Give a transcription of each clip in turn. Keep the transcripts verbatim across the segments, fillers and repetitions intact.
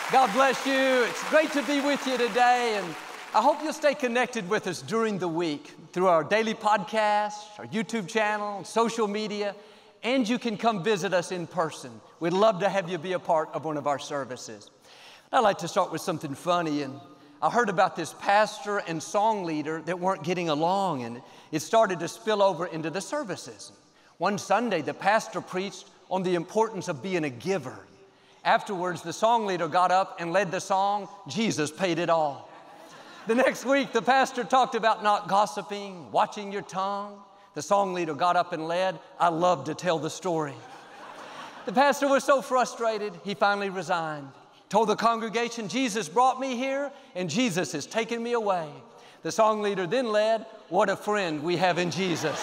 God bless you. It's great to be with you today, and I hope you'll stay connected with us during the week through our daily podcasts, our YouTube channel, social media, and you can come visit us in person. We'd love to have you be a part of one of our services. I'd like to start with something funny, and I heard about this pastor and song leader that weren't getting along, and it started to spill over into the services. One Sunday, the pastor preached on the importance of being a giver. Afterwards, the song leader got up and led the song, "Jesus Paid It All." The next week, the pastor talked about not gossiping, watching your tongue. The song leader got up and led, "I love to tell the story." The pastor was so frustrated, he finally resigned. Told the congregation, "Jesus brought me here, and Jesus has taken me away." The song leader then led, "What a friend we have in Jesus."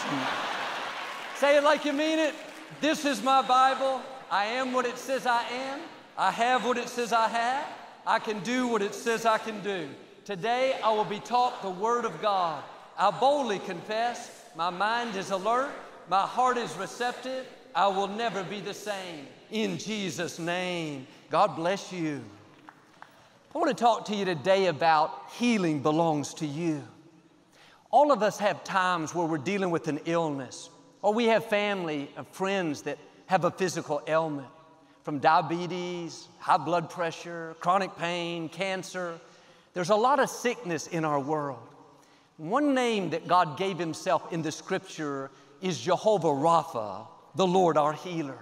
Say it like you mean it. This is my Bible. I am what it says I am. I have what it says I have. I can do what it says I can do. Today, I will be taught the Word of God. I boldly confess, my mind is alert, my heart is receptive. I will never be the same. In Jesus' name, God bless you. I want to talk to you today about healing belongs to you. All of us have times where we're dealing with an illness, or we have family and friends that have a physical ailment, from diabetes, high blood pressure, chronic pain, cancer. There's a lot of sickness in our world. One name that God gave Himself in the Scripture is Jehovah Rapha, the Lord our healer.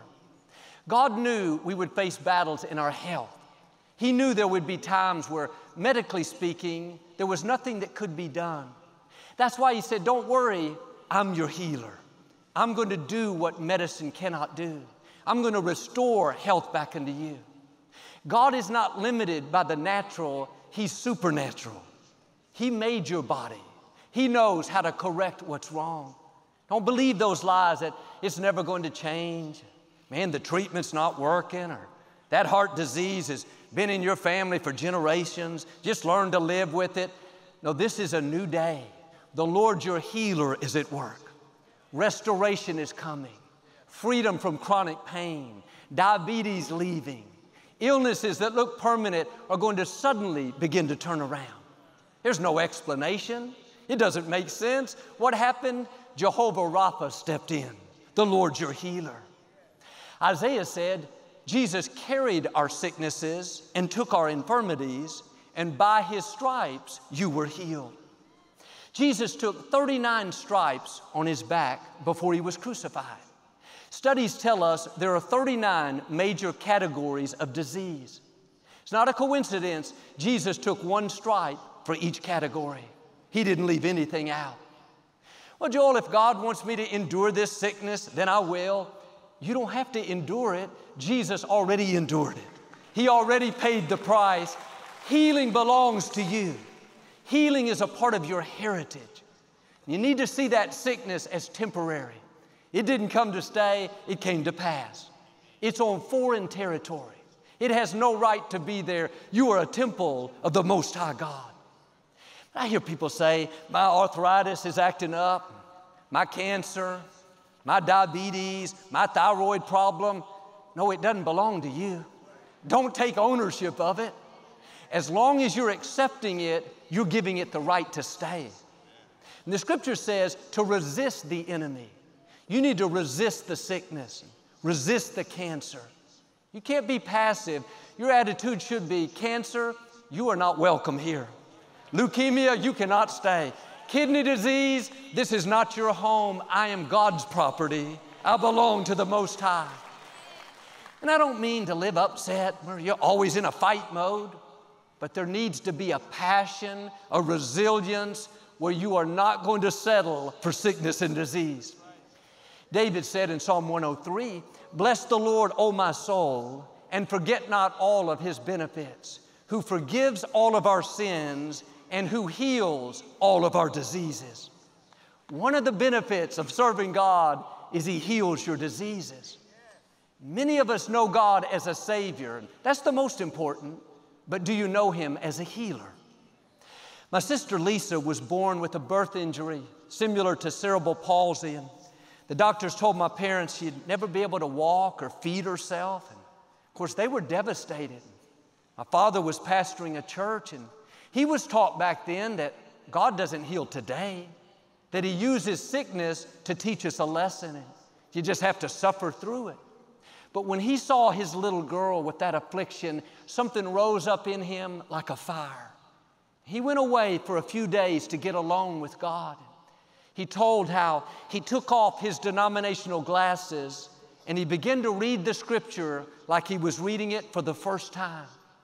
God knew we would face battles in our health. He knew there would be times where, medically speaking, there was nothing that could be done. That's why He said, "Don't worry, I'm your healer. I'm going to do what medicine cannot do. I'm going to restore health back into you." God is not limited by the natural. He's supernatural. He made your body. He knows how to correct what's wrong. Don't believe those lies that it's never going to change. Man, the treatment's not working, or that heart disease has been in your family for generations. Just learn to live with it. No, this is a new day. The Lord your healer is at work. Restoration is coming. Freedom from chronic pain. Diabetes leaving. Illnesses that look permanent are going to suddenly begin to turn around. There's no explanation. It doesn't make sense. What happened? Jehovah Rapha stepped in. The Lord your healer. Isaiah said, Jesus carried our sicknesses and took our infirmities, and by His stripes you were healed. Jesus took thirty-nine stripes on His back before He was crucified. Studies tell us there are thirty-nine major categories of disease. It's not a coincidence Jesus took one stripe for each category. He didn't leave anything out. Well, Joel, if God wants me to endure this sickness, then I will. You don't have to endure it. Jesus already endured it. He already paid the price. Healing belongs to you. Healing is a part of your heritage. You need to see that sickness as temporary. It didn't come to stay, it came to pass. It's on foreign territory. It has no right to be there. You are a temple of the Most High God. I hear people say, my arthritis is acting up, my cancer, my diabetes, my thyroid problem. No, it doesn't belong to you. Don't take ownership of it. As long as you're accepting it, you're giving it the right to stay. And the Scripture says to resist the enemy. You need to resist the sickness, resist the cancer. You can't be passive. Your attitude should be, cancer, you are not welcome here. Leukemia, you cannot stay. Kidney disease, this is not your home. I am God's property. I belong to the Most High. And I don't mean to live upset where you're always in a fight mode. But there needs to be a passion, a resilience, where you are not going to settle for sickness and disease. David said in Psalm one oh three, "Bless the Lord, O my soul, and forget not all of His benefits, who forgives all of our sins and who heals all of our diseases." One of the benefits of serving God is He heals your diseases. Many of us know God as a Savior. That's the most important. But do you know Him as a healer? My sister Lisa was born with a birth injury similar to cerebral palsy, and the doctors told my parents she'd never be able to walk or feed herself. And of course, they were devastated. My father was pastoring a church, and he was taught back then that God doesn't heal today, that He uses sickness to teach us a lesson, and you just have to suffer through it. But when he saw his little girl with that affliction, something rose up in him like a fire. He went away for a few days to get alone with God. He told how he took off his denominational glasses and he began to read the Scripture like he was reading it for the first time.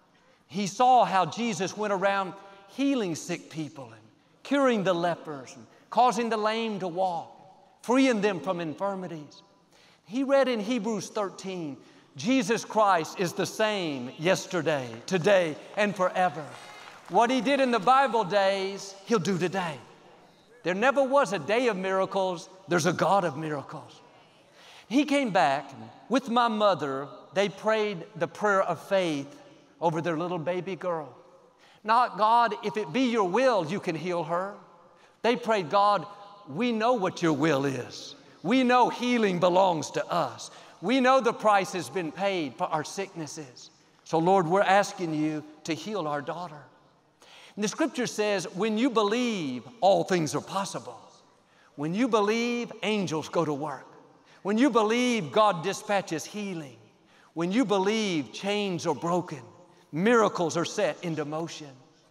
He saw how Jesus went around healing sick people and curing the lepers and causing the lame to walk, freeing them from infirmities. He read in Hebrews thirteen, Jesus Christ is the same yesterday, today, and forever. What He did in the Bible days, He'll do today. There never was a day of miracles. There's a God of miracles. He came back, and with my mother, they prayed the prayer of faith over their little baby girl. Not, God, if it be your will, you can heal her. They prayed, God, we know what your will is. We know healing belongs to us. We know the price has been paid for our sicknesses. So, Lord, we're asking you to heal our daughter. And the Scripture says, when you believe, all things are possible. When you believe, angels go to work. When you believe, God dispatches healing. When you believe, chains are broken. Miracles are set into motion.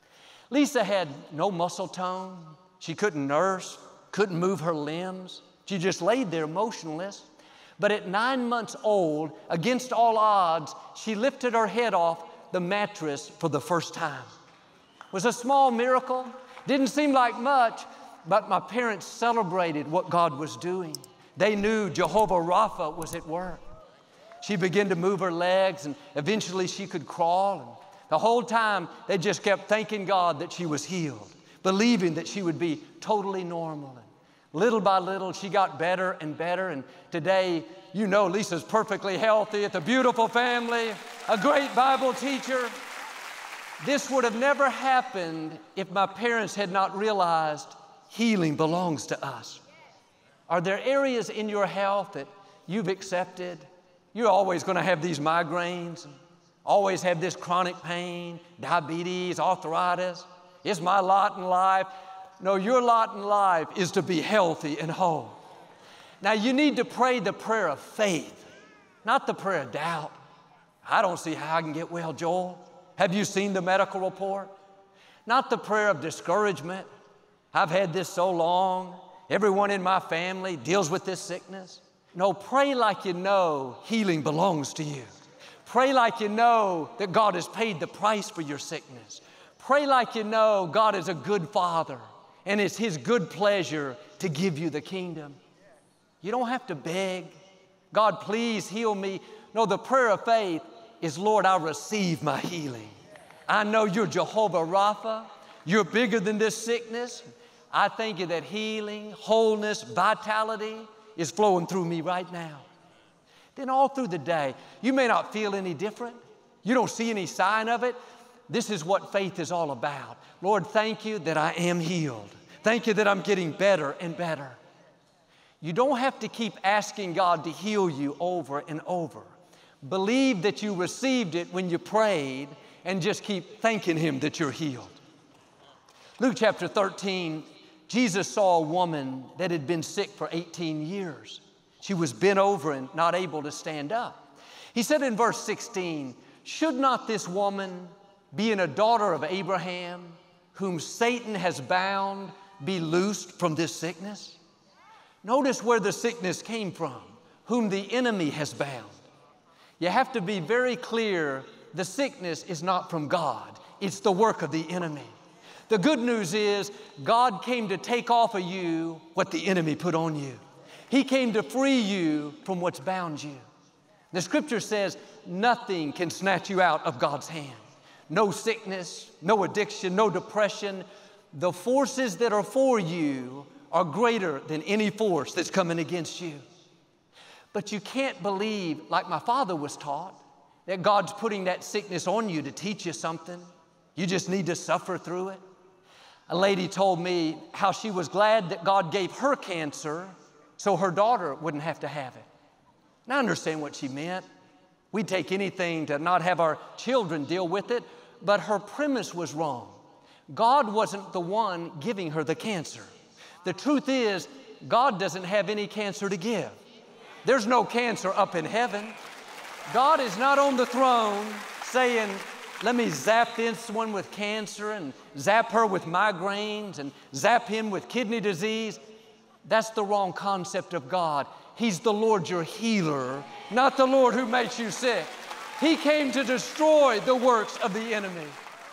Lisa had no muscle tone. She couldn't nurse, couldn't move her limbs. She just laid there motionless. But at nine months old, against all odds, she lifted her head off the mattress for the first time. It was a small miracle. Didn't seem like much, but my parents celebrated what God was doing. They knew Jehovah Rapha was at work. She began to move her legs, and eventually she could crawl. And the whole time, they just kept thanking God that she was healed, believing that she would be totally normal. Little by little, she got better and better, and today, you know Lisa's perfectly healthy. It's a beautiful family, a great Bible teacher. This would have never happened if my parents had not realized healing belongs to us. Are there areas in your health that you've accepted? You're always going to have these migraines, always have this chronic pain, diabetes, arthritis. It's my lot in life. No, your lot in life is to be healthy and whole. Now, you need to pray the prayer of faith, not the prayer of doubt. I don't see how I can get well, Joel. Have you seen the medical report? Not the prayer of discouragement. I've had this so long. Everyone in my family deals with this sickness. No, pray like you know healing belongs to you. Pray like you know that God has paid the price for your sickness. Pray like you know God is a good Father, and it's His good pleasure to give you the kingdom. You don't have to beg, God, please heal me. No, the prayer of faith is, Lord, I receive my healing. I know you're Jehovah Rapha. You're bigger than this sickness. I thank you that healing, wholeness, vitality is flowing through me right now. Then all through the day, you may not feel any different. You don't see any sign of it. This is what faith is all about. Lord, thank you that I am healed. Thank you that I'm getting better and better. You don't have to keep asking God to heal you over and over. Believe that you received it when you prayed and just keep thanking Him that you're healed. Luke chapter thirteen, Jesus saw a woman that had been sick for eighteen years. She was bent over and not able to stand up. He said in verse sixteen, should not this woman, being a daughter of Abraham, whom Satan has bound, be loosed from this sickness? Notice where the sickness came from, whom the enemy has bound. You have to be very clear, the sickness is not from God. It's the work of the enemy. The good news is God came to take off of you what the enemy put on you. He came to free you from what's bound you. The Scripture says nothing can snatch you out of God's hand. No sickness, no addiction, no depression. The forces that are for you are greater than any force that's coming against you. But you can't believe, like my father was taught, that God's putting that sickness on you to teach you something. You just need to suffer through it. A lady told me how she was glad that God gave her cancer so her daughter wouldn't have to have it. And I understand what she meant. We'd take anything to not have our children deal with it, but her premise was wrong. God wasn't the one giving her the cancer. The truth is, God doesn't have any cancer to give. There's no cancer up in heaven. God is not on the throne saying, let me zap this one with cancer and zap her with migraines and zap him with kidney disease. That's the wrong concept of God. He's the Lord your healer, not the Lord who makes you sick. He came to destroy the works of the enemy.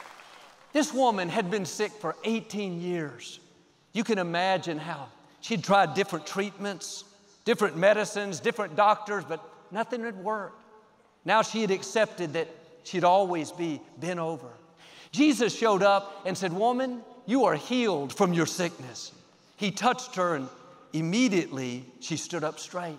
This woman had been sick for eighteen years. You can imagine how she'd tried different treatments, different medicines, different doctors, but nothing had worked. Now she had accepted that she'd always be bent over. Jesus showed up and said, woman, you are healed from your sickness. He touched her and immediately she stood up straight.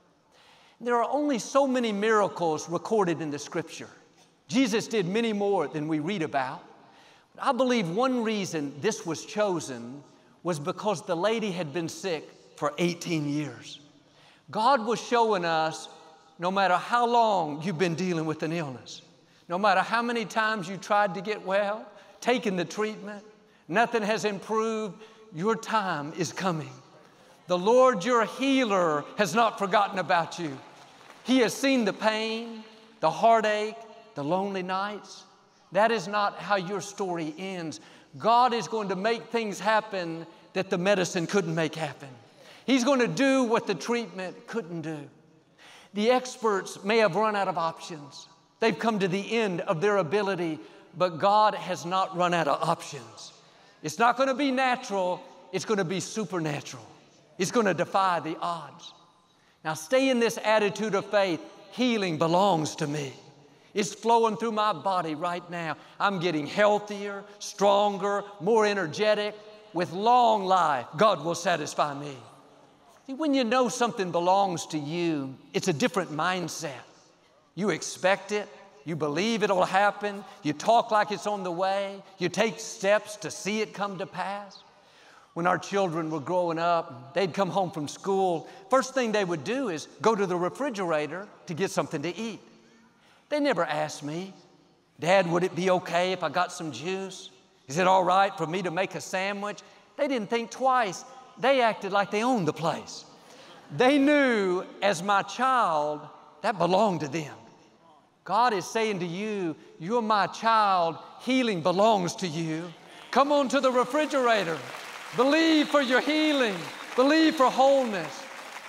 There are only so many miracles recorded in the Scripture. Jesus did many more than we read about. But I believe one reason this was chosen was because the lady had been sick for eighteen years. God was showing us no matter how long you've been dealing with an illness, no matter how many times you tried to get well, taken the treatment, nothing has improved, your time is coming. The Lord, your healer, has not forgotten about you. He has seen the pain, the heartache, the lonely nights. That is not how your story ends. God is going to make things happen that the medicine couldn't make happen. He's going to do what the treatment couldn't do. The experts may have run out of options. They've come to the end of their ability, but God has not run out of options. It's not going to be natural. It's going to be supernatural. It's going to defy the odds. Now stay in this attitude of faith. Healing belongs to me. It's flowing through my body right now. I'm getting healthier, stronger, more energetic. With long life, God will satisfy me. See, when you know something belongs to you, it's a different mindset. You expect it. You believe it'll happen. You talk like it's on the way. You take steps to see it come to pass. When our children were growing up, they'd come home from school. First thing they would do is go to the refrigerator to get something to eat. They never asked me, Dad, would it be okay if I got some juice? Is it all right for me to make a sandwich? They didn't think twice. They acted like they owned the place. They knew as my child, that belonged to them. God is saying to you, you're my child, healing belongs to you. Come on to the refrigerator. Believe for your healing. Believe for wholeness.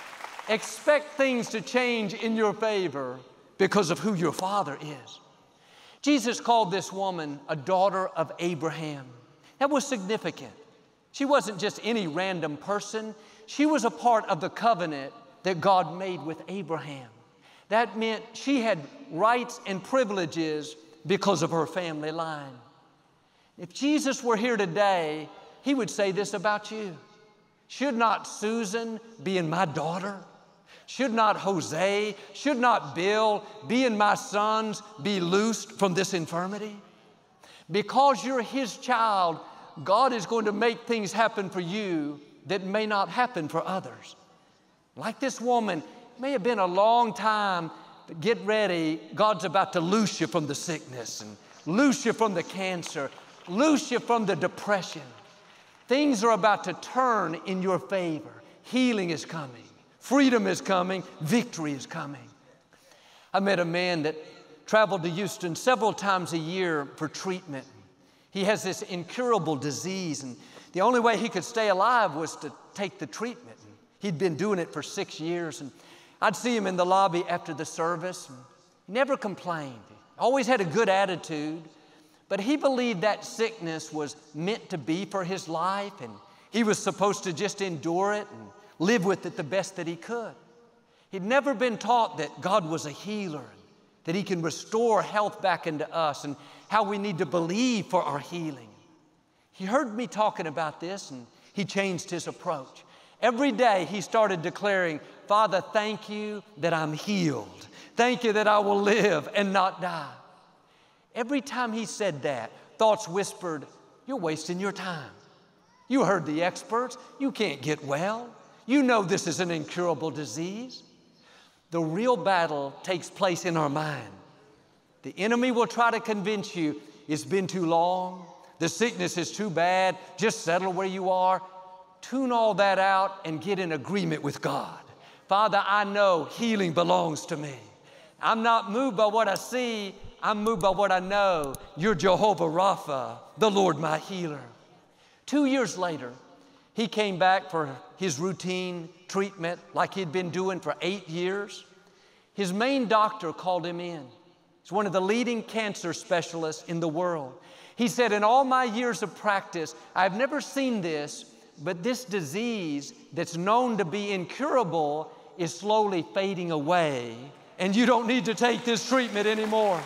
Expect things to change in your favor because of who your Father is. Jesus called this woman a daughter of Abraham. That was significant. She wasn't just any random person. She was a part of the covenant that God made with Abraham. That meant she had rights and privileges because of her family line. If Jesus were here today, He would say this about you. Should not Susan, being my daughter, should not Jose, should not Bill, being my sons, be loosed from this infirmity? Because you're His child, God is going to make things happen for you that may not happen for others. Like this woman, it may have been a long time, but get ready. God's about to loose you from the sickness and loose you from the cancer, loose you from the depression. Things are about to turn in your favor. Healing is coming. Freedom is coming. Victory is coming. I met a man that traveled to Houston several times a year for treatment. He has this incurable disease, and the only way he could stay alive was to take the treatment. He'd been doing it for six years, and I'd see him in the lobby after the service. And he never complained. He always had a good attitude. But he believed that sickness was meant to be for his life, and he was supposed to just endure it and live with it the best that he could. He'd never been taught that God was a healer, that He can restore health back into us, and how we need to believe for our healing. He heard me talking about this, and he changed his approach. Every day he started declaring, Father, thank you that I'm healed. Thank you that I will live and not die. Every time he said that, thoughts whispered, you're wasting your time. You heard the experts. You can't get well. You know this is an incurable disease. The real battle takes place in our mind. The enemy will try to convince you it's been too long, the sickness is too bad, just settle where you are. Tune all that out and get in agreement with God. Father, I know healing belongs to me. I'm not moved by what I see, I'm moved by what I know. You're Jehovah Rapha, the Lord my healer. Two years later, he came back for his routine treatment like he'd been doing for eight years. His main doctor called him in. He's one of the leading cancer specialists in the world. He said, in all my years of practice, I've never seen this, but this disease that's known to be incurable is slowly fading away, and you don't need to take this treatment anymore.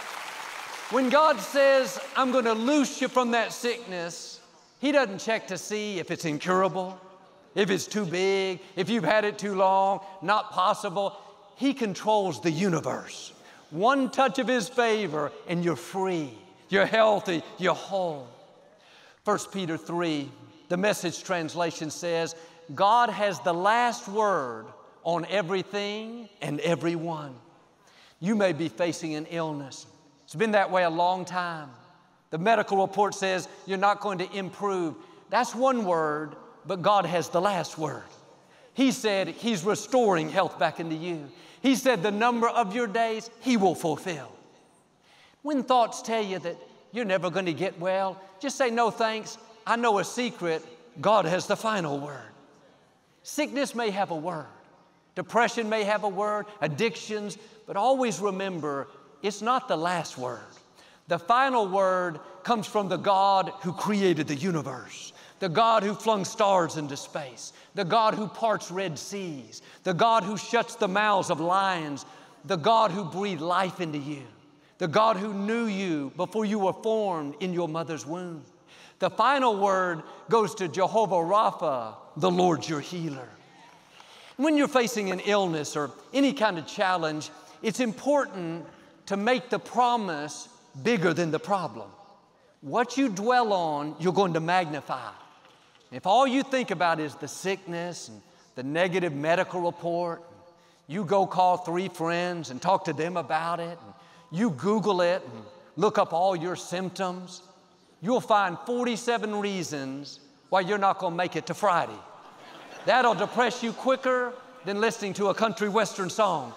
When God says, I'm going to loose you from that sickness, He doesn't check to see if it's incurable, if it's too big, if you've had it too long, not possible. He controls the universe. One touch of His favor and you're free, you're healthy, you're whole. First Peter three, the Message translation says, God has the last word on everything and everyone. You may be facing an illness. It's been that way a long time. The medical report says you're not going to improve. That's one word, but God has the last word. He said He's restoring health back into you. He said the number of your days He will fulfill. When thoughts tell you that you're never going to get well, just say, no thanks. I know a secret. God has the final word. Sickness may have a word. Depression may have a word, addictions, but always remember, it's not the last word. The final word comes from the God who created the universe, the God who flung stars into space, the God who parts Red Seas, the God who shuts the mouths of lions, the God who breathed life into you, the God who knew you before you were formed in your mother's womb. The final word goes to Jehovah Rapha, the Lord your healer. When you're facing an illness or any kind of challenge, it's important to make the promise bigger than the problem. What you dwell on, you're going to magnify. If all you think about is the sickness and the negative medical report, you go call three friends and talk to them about it, and you Google it and look up all your symptoms, you'll find forty-seven reasons why you're not going to make it to Friday. That'll depress you quicker than listening to a country western song.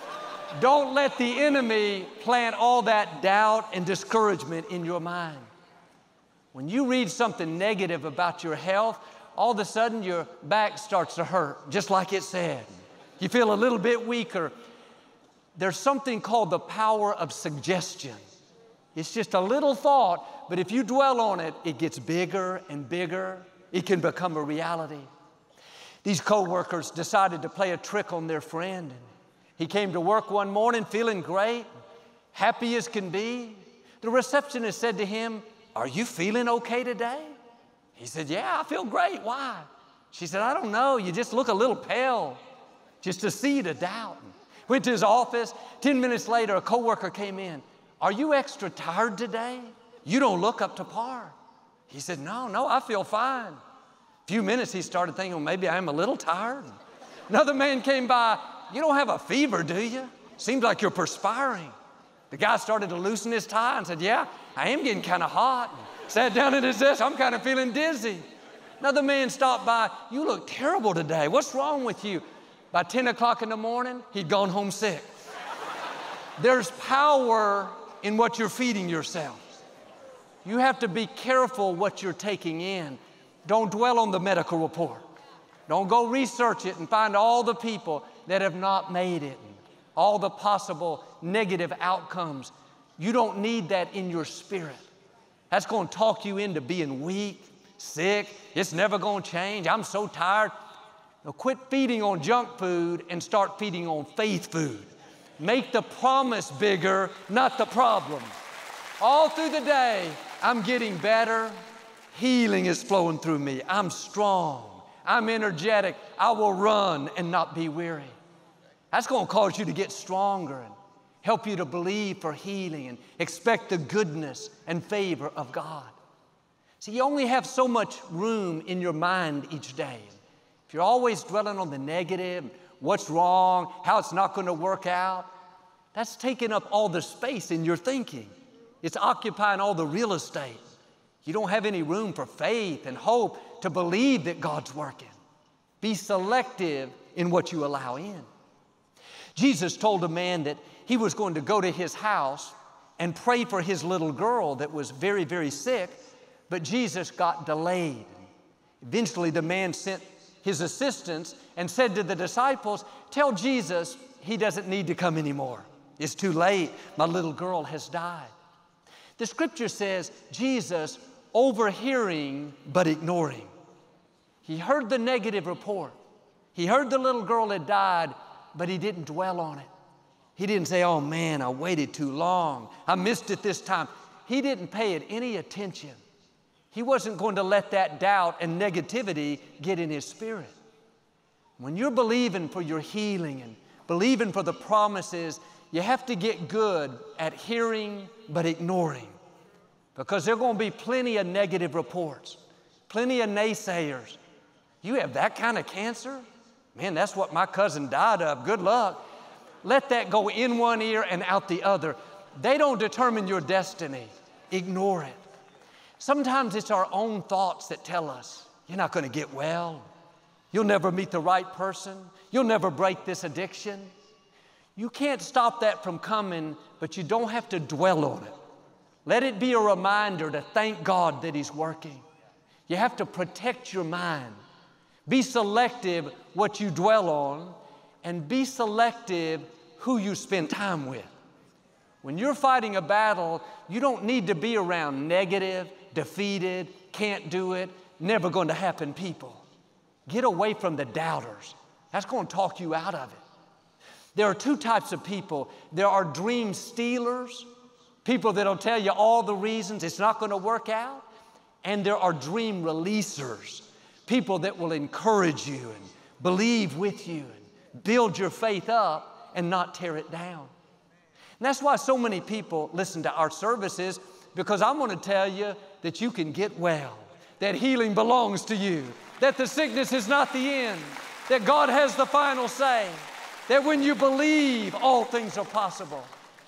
Don't let the enemy plant all that doubt and discouragement in your mind. When you read something negative about your health, all of a sudden your back starts to hurt, just like it said. You feel a little bit weaker. There's something called the power of suggestion. It's just a little thought, but if you dwell on it, it gets bigger and bigger. It can become a reality. These co-workers decided to play a trick on their friend. He came to work one morning feeling great, happy as can be. The receptionist said to him, "Are you feeling okay today?" He said, "Yeah, I feel great. Why?" She said, "I don't know. You just look a little pale." Just a seed of doubt. Went to his office. Ten minutes later, a coworker came in. "Are you extra tired today? You don't look up to par." He said, "No, no, I feel fine." A few minutes, he started thinking, well, maybe I'm a little tired. Another man came by. "You don't have a fever, do you? Seems like you're perspiring." The guy started to loosen his tie and said, "Yeah, I am getting kind of hot." And sat down at his desk. "I'm kind of feeling dizzy." Another man stopped by. "You look terrible today. What's wrong with you?" By ten o'clock in the morning, he'd gone home sick. There's power in what you're feeding yourself. You have to be careful what you're taking in. Don't dwell on the medical report. Don't go research it and find all the people that have not made it, and all the possible negative outcomes. You don't need that in your spirit. That's going to talk you into being weak, sick. It's never going to change. I'm so tired. Now quit feeding on junk food and start feeding on faith food. Make the promise bigger, not the problem. All through the day, I'm getting better. Healing is flowing through me. I'm strong. I'm energetic. I will run and not be weary. That's going to cause you to get stronger and help you to believe for healing and expect the goodness and favor of God. See, you only have so much room in your mind each day. If you're always dwelling on the negative, what's wrong, how it's not going to work out. That's taking up all the space in your thinking. It's occupying all the real estate. You don't have any room for faith and hope to believe that God's working. Be selective in what you allow in. Jesus told a man that he was going to go to his house and pray for his little girl that was very, very sick, but Jesus got delayed. Eventually, the man sent his assistants and said to the disciples, "Tell Jesus he doesn't need to come anymore. It's too late. My little girl has died." The scripture says Jesus overhearing but ignoring. He heard the negative report. He heard the little girl had died, but he didn't dwell on it. He didn't say, "Oh man, I waited too long. I missed it this time." He didn't pay it any attention. He wasn't going to let that doubt and negativity get in his spirit. When you're believing for your healing and believing for the promises, you have to get good at hearing but ignoring, because there are going to be plenty of negative reports, plenty of naysayers. "You have that kind of cancer? Man, that's what my cousin died of. Good luck." Let that go in one ear and out the other. They don't determine your destiny. Ignore it. Sometimes it's our own thoughts that tell us, "You're not going to get well. You'll never meet the right person. You'll never break this addiction." You can't stop that from coming, but you don't have to dwell on it. Let it be a reminder to thank God that He's working. You have to protect your mind. Be selective what you dwell on, and be selective who you spend time with. When you're fighting a battle, you don't need to be around negative, defeated, can't do it, never going to happen people. Get away from the doubters. That's going to talk you out of it. There are two types of people. There are dream stealers, people that'll tell you all the reasons it's not going to work out. And there are dream releasers, people that will encourage you and believe with you and build your faith up and not tear it down. And that's why so many people listen to our services, because I'm going to tell you that you can get well, that healing belongs to you, that the sickness is not the end, that God has the final say, that when you believe, all things are possible.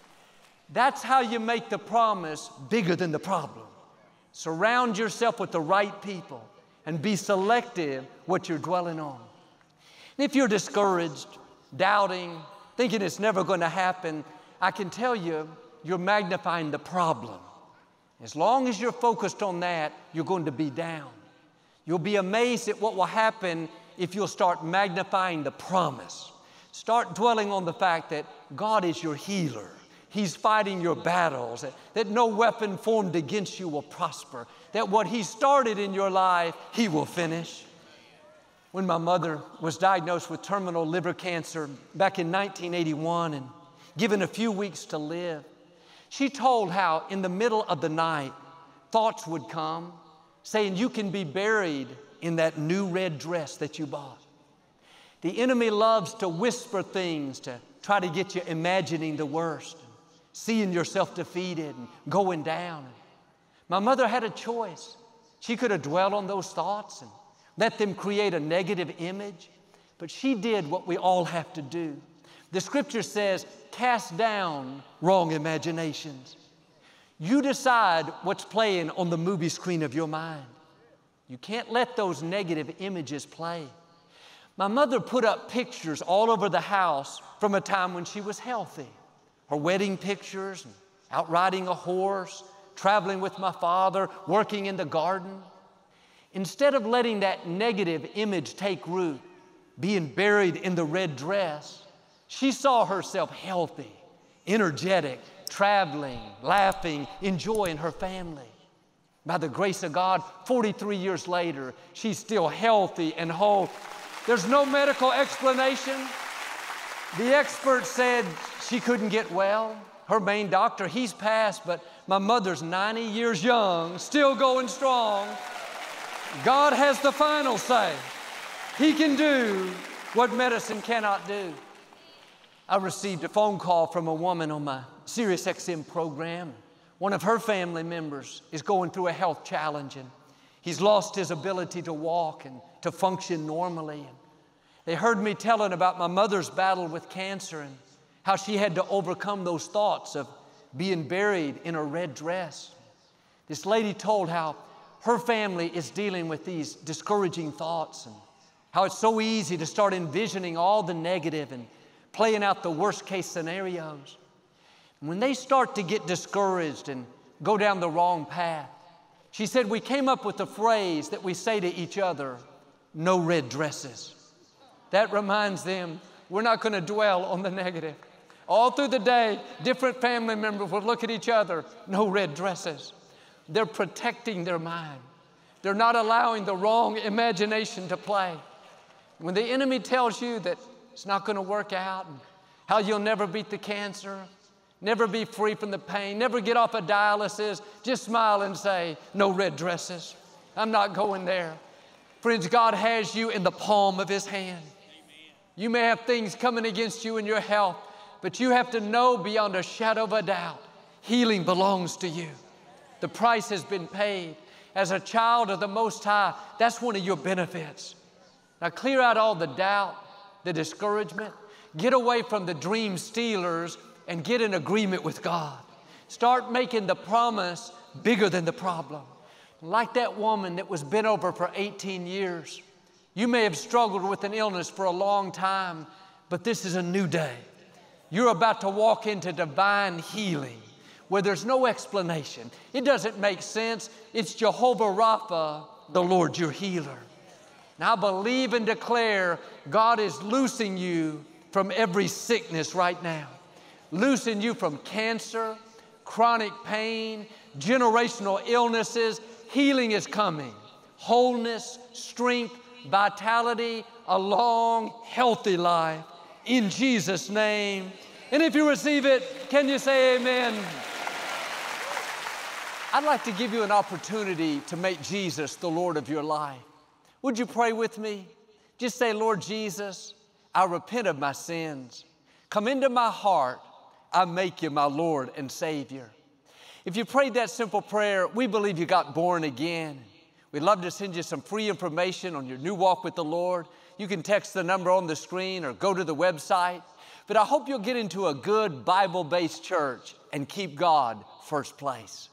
That's how you make the promise bigger than the problem. Surround yourself with the right people and be selective what you're dwelling on. And if you're discouraged, doubting, thinking it's never going to happen, I can tell you, you're magnifying the problem. As long as you're focused on that, you're going to be down. You'll be amazed at what will happen if you'll start magnifying the promise. Start dwelling on the fact that God is your healer. He's fighting your battles, that, that no weapon formed against you will prosper, that what He started in your life, He will finish. When my mother was diagnosed with terminal liver cancer back in nineteen eighty-one and given a few weeks to live, she told how in the middle of the night, thoughts would come saying, "You can be buried in that new red dress that you bought." The enemy loves to whisper things to try to get you imagining the worst, seeing yourself defeated and going down. My mother had a choice. She could have dwelled on those thoughts and let them create a negative image, but she did what we all have to do. The scripture says, cast down wrong imaginations. You decide what's playing on the movie screen of your mind. You can't let those negative images play. My mother put up pictures all over the house from a time when she was healthy. Her wedding pictures, out riding a horse, traveling with my father, working in the garden. Instead of letting that negative image take root, being buried in the red dress, she saw herself healthy, energetic, traveling, laughing, enjoying her family. By the grace of God, forty-three years later, she's still healthy and whole. There's no medical explanation. The expert said she couldn't get well. Her main doctor, he's passed, but my mother's ninety years young, still going strong. God has the final say. He can do what medicine cannot do. I received a phone call from a woman on my Sirius X M program. One of her family members is going through a health challenge, and he's lost his ability to walk and to function normally. They heard me telling about my mother's battle with cancer and how she had to overcome those thoughts of being buried in a red dress. This lady told how her family is dealing with these discouraging thoughts and how it's so easy to start envisioning all the negative and playing out the worst case scenarios. And when they start to get discouraged and go down the wrong path, she said, we came up with a phrase that we say to each other, no red dresses. That reminds them we're not going to dwell on the negative. All through the day, different family members would look at each other, no red dresses. They're protecting their mind. They're not allowing the wrong imagination to play. When the enemy tells you that it's not going to work out, and how you'll never beat the cancer, never be free from the pain, never get off of dialysis, just smile and say, no red dresses. I'm not going there. Friends, God has you in the palm of His hand. You may have things coming against you in your health, but you have to know beyond a shadow of a doubt, healing belongs to you. The price has been paid. As a child of the Most High, that's one of your benefits. Now clear out all the doubt, the discouragement. Get away from the dream stealers and get in agreement with God. Start making the promise bigger than the problem. Like that woman that was bent over for eighteen years. You may have struggled with an illness for a long time, but this is a new day. You're about to walk into divine healing where there's no explanation. It doesn't make sense. It's Jehovah Rapha, the Lord your healer. Now I believe and declare God is loosing you from every sickness right now. Loosing you from cancer, chronic pain, generational illnesses. Healing is coming. Wholeness, strength, vitality, a long, healthy life in Jesus' name. And if you receive it, can you say amen? I'd like to give you an opportunity to make Jesus the Lord of your life. Would you pray with me? Just say, Lord Jesus, I repent of my sins. Come into my heart. I make you my Lord and Savior. If you prayed that simple prayer, we believe you got born again. We'd love to send you some free information on your new walk with the Lord. You can text the number on the screen or go to the website. But I hope you'll get into a good Bible-based church and keep God first place.